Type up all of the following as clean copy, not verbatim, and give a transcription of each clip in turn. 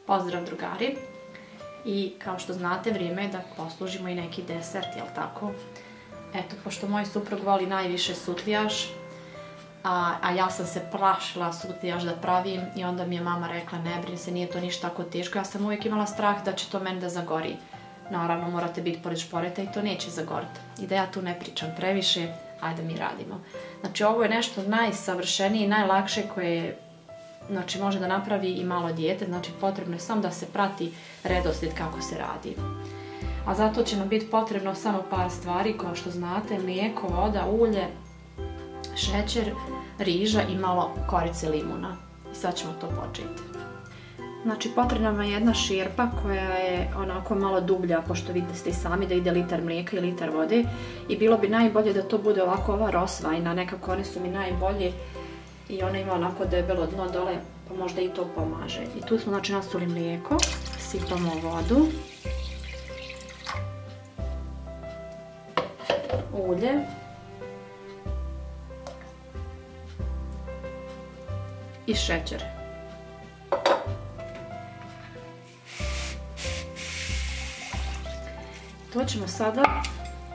Pozdrav drugari! I kao što znate, vrijeme je da poslužimo i neki desert, jel tako? Eto, pošto moj suprug voli najviše sutlijaš, a ja sam se plašila sutlijaš da pravim i onda mi je mama rekla ne brini se, nije to ništa tako teško. Ja sam uvijek imala strah da će to meni da zagori. Naravno, morate biti pored šporeta i to neće zagoriti. I da ja tu ne pričam previše, ajde mi radimo. Znači, ovo je nešto najsavršenije i najlakše koje može da napravi i malo dijete. Znači, potrebno je samo da se prati redoslijed kako se radi. A zato će nam biti potrebno samo par stvari, kao što znate, mlijeko, voda, ulje, šećer, riža i malo korice limuna. I sad ćemo to početi. Znači, potrebna nam je jedna šerpa koja je onako malo dublja, pošto vidite i sami da ide litar mlijeka i litar vode. I bilo bi najbolje da to bude ovako ova rosvajna, nekako one su mi najbolje. I ona ima onako debelo dno dole, pa možda i to pomaže. I tu smo znači nasuli mlijeko, sipamo vodu, ulje, i šećer. To ćemo sada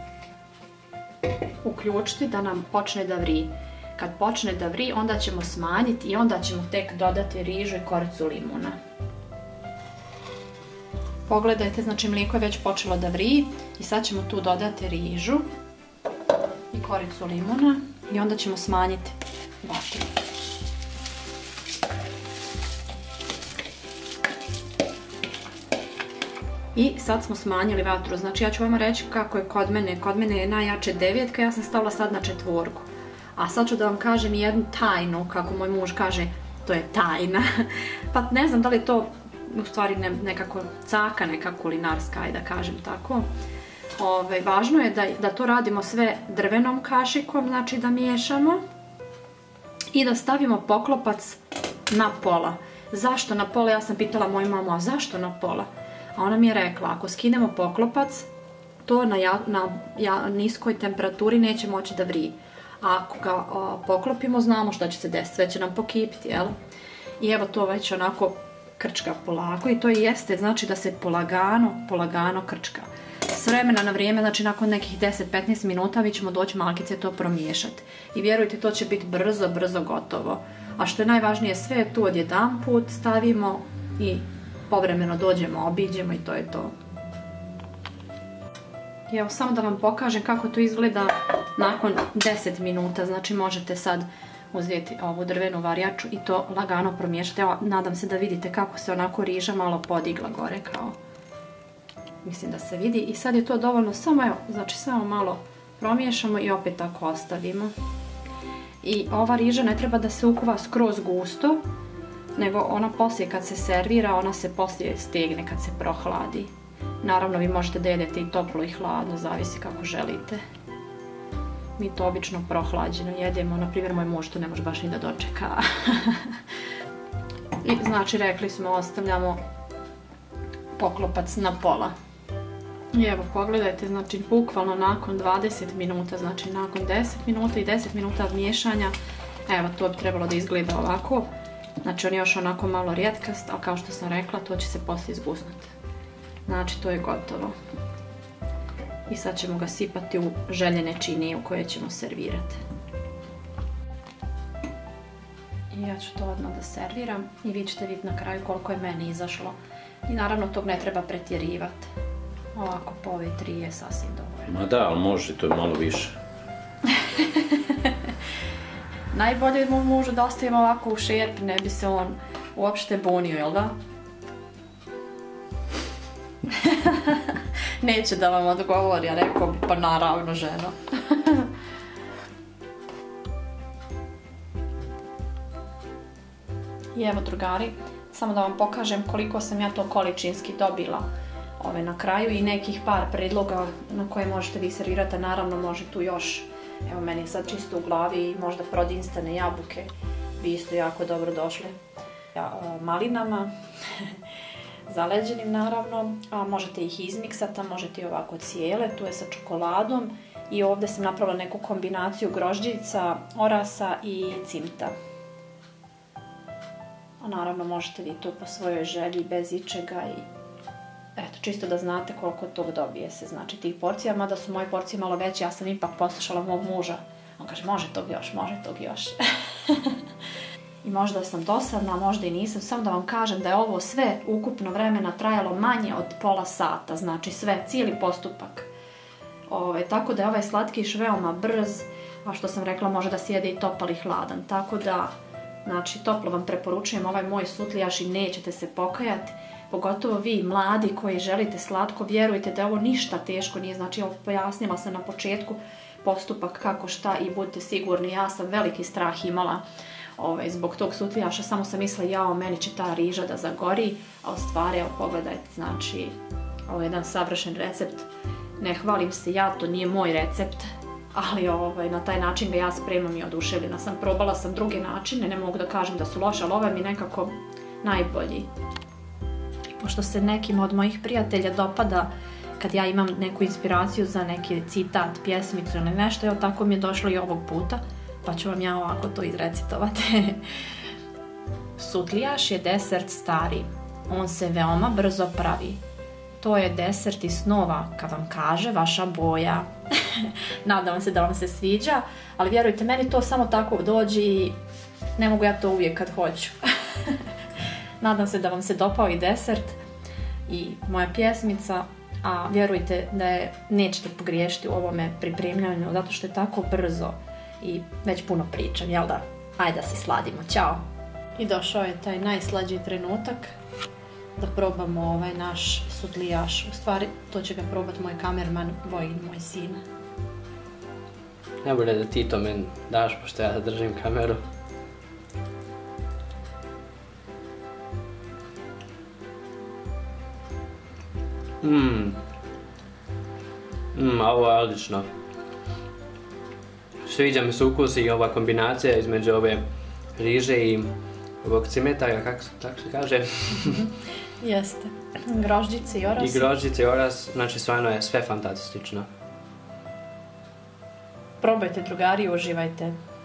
uključiti da nam počne da vri. Kad počne da vri, onda ćemo smanjiti i onda ćemo tek dodati rižu i koricu limuna. Pogledajte, znači mlijeko je već počelo da vri i sad ćemo tu dodati rižu i koricu limuna i onda ćemo smanjiti vatru. I sad smo smanjili vatru, znači ja ću vam reći kako je kod mene. Kod mene je najjače 9, ja sam stavila sad na 4. A sad ću da vam kažem jednu tajnu, kako moj muž kaže, to je tajna. Pa ne znam da li to u stvari nekako caka, neka kulinarska, ajde da kažem tako. Važno je da to radimo sve drvenom kašikom, znači da miješamo. I da stavimo poklopac na pola. Zašto na pola? Ja sam pitala moju mamu, a zašto na pola? A ona mi je rekla, ako skinemo poklopac, to na niskoj temperaturi neće moći da vrije. A ako ga poklopimo, znamo šta će se desiti, sve će nam pokipiti, jel? I evo to već onako krčka polako i to i jeste, znači da se polagano krčka. S vremena na vrijeme, znači nakon nekih 10-15 minuta mi ćemo doći malkice to promiješati. I vjerujte, to će biti brzo gotovo. A što je najvažnije, sve je tu odjedanput stavimo i povremeno dođemo, obiđemo i to je to. I evo samo da vam pokažem kako to izgleda nakon 10 minuta, znači možete sad uzeti ovu drvenu varjaču i to lagano promiješati. Evo, nadam se da vidite kako se onako riža malo podigla gore kao. Mislim da se vidi i sad je to dovoljno, samo malo promiješamo i opet tako ostavimo. I ova riža ne treba da se ukuva skroz gusto, nego ona poslije kad se servira, ona se poslije stegne kad se prohladi. Naravno, vi možete da jedete i toplo i hladno, zavisi kako želite. Mi to obično prohlađeno jedemo, na primjer moj muž to ne može baš ni da dočeka. I znači rekli smo, ostavljamo poklopac na pola. I evo pogledajte, znači bukvalno nakon 20 minuta, znači nakon 10 minuta i 10 minuta miješanja, evo to bi trebalo da izgleda ovako. Znači on je još onako malo rijetkast, ali kao što sam rekla, to će se poslije izgusnuti. Znači to je gotovo. I sad ćemo ga sipati u željene činije u koje ćemo servirati. I ja ću to odmah da serviram i vi ćete vidjeti na kraju koliko je meni izašlo. I naravno tog ne treba pretjerivati. Ovako po ove 3 je sasvim dovoljno. Ma da, ali može to malo više. Najbolje je mom mužu da ostavimo ovako u šerpi, ne bi se on uopšte bunio, jel da? Neće da vam odgovori, a rekao bi pa naravno ženo. I evo drugari, samo da vam pokažem koliko sam ja to količinski dobila na kraju i nekih par predloga na koje možete vi servirati, a naravno može tu još. Evo meni je sad čisto u glavi možda prodinstane jabuke, bi isto jako dobro došle. Malinama, zaleđenim naravno, a možete ih izmiksati, a možete i ovako cijele, tu je sa čokoladom i ovdje sam napravila neku kombinaciju grožđica, orasa i cimta. A naravno možete vi to po svojoj želji, bez ičega i eto, čisto da znate koliko tog dobije se, znači tih porcija, mada su moje porcije malo veće, ja sam ipak poslušala mog muža. On kaže, može tog još. I možda sam dosadna, možda i nisam, samo da vam kažem da je ovo sve ukupno vremena trajalo manje od pola sata, znači sve, cijeli postupak. Tako da je ovaj slatkiš veoma brz, a što sam rekla može da se jede i topal i hladan, tako da, znači, toplo vam preporučujem ovaj moj sutlijaš i nećete se pokajati. Pogotovo vi mladi koji želite slatko, vjerujte da ovo ništa teško nije, znači pojasnila sam na početku postupak kako šta i budite sigurni, ja sam veliki strah imala zbog tog sutlijaša, samo sam mislila jao, meni će ta riža da zagori, a u stvari, evo pogledajte, znači ovo je jedan savršen recept, ne hvalim se ja, to nije moj recept, ali na taj način ga ja spremam i oduševljena sam, probala sam druge načine, ne mogu da kažem da su loše, ali ovaj mi nekako najbolji. Pošto se nekim od mojih prijatelja dopada kad ja imam neku inspiraciju za neki citat, pjesmicu ili nešto, evo tako mi je došlo i ovog puta, pa ću vam ja ovako to izrecitovati. Sutlijaš je desert stari, on se veoma brzo pravi. To je desert iz snova, kad vam kaže vaša boja. Nadam se da vam se sviđa, ali vjerujte, meni to samo tako dođe i ne mogu ja to uvijek kad hoću. Nadam se da vam se dopao i desert i moja pjesmica, a vjerujte da nećete pogriješiti u ovome pripremljanju, zato što je tako brzo i već puno pričam, jel da? Ajde da se sladimo, ćao! I došao je taj najslađi trenutak da probamo ovaj naš sutlijaš. U stvari, to će ga probati moj kamerman Vojin, moj sin. Najbolje da ti to meni daš, pošto ja držim kameru. Ovo je odlično. Sviđa mi se ukus i ova kombinacija između ove riže i ovog cimetara, kako se kaže? Jeste. Grožđice i oras. I grožđice i oras, znači stvarno je sve fantastično. Probajte drugari i uživajte.